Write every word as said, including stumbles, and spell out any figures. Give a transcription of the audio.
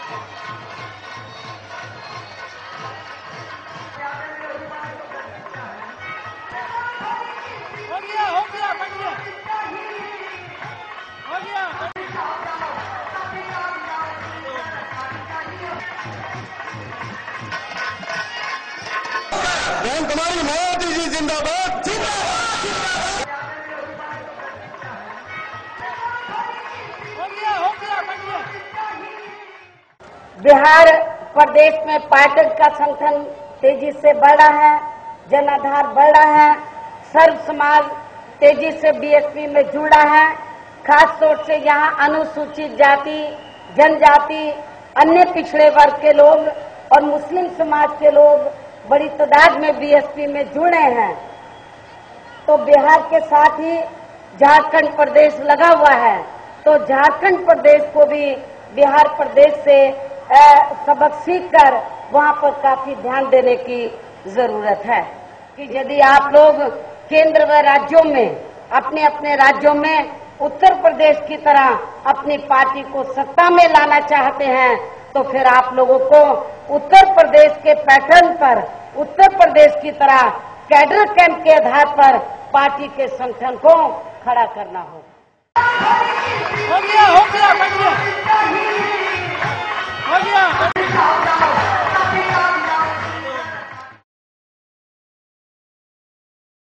हो गया हो गया बन गया हो गया। बहन कुमारी मायावती जी जिंदाबाद जिंदाबाद। हो गया हो गया बन गया। बिहार प्रदेश में पार्टी का संगठन तेजी से बढ़ रहा है, जनाधार बढ़ रहा है, सर्व समाज तेजी से बीएसपी में जुड़ा है। खास तौर से यहाँ अनुसूचित जाति, जनजाति, अन्य पिछड़े वर्ग के लोग और मुस्लिम समाज के लोग बड़ी तादाद में बीएसपी में जुड़े हैं। तो बिहार के साथ ही झारखंड प्रदेश लगा हुआ है, तो झारखंड प्रदेश को भी बिहार प्रदेश से सबक सीखकर वहाँ पर काफी ध्यान देने की जरूरत है कि यदि आप लोग केंद्र व राज्यों में अपने अपने राज्यों में उत्तर प्रदेश की तरह अपनी पार्टी को सत्ता में लाना चाहते हैं तो फिर आप लोगों को उत्तर प्रदेश के पैटर्न पर उत्तर प्रदेश की तरह कैडर कैंप के आधार पर पार्टी के संगठन को खड़ा करना होगा। हो गया हो गया बन गया हो गया।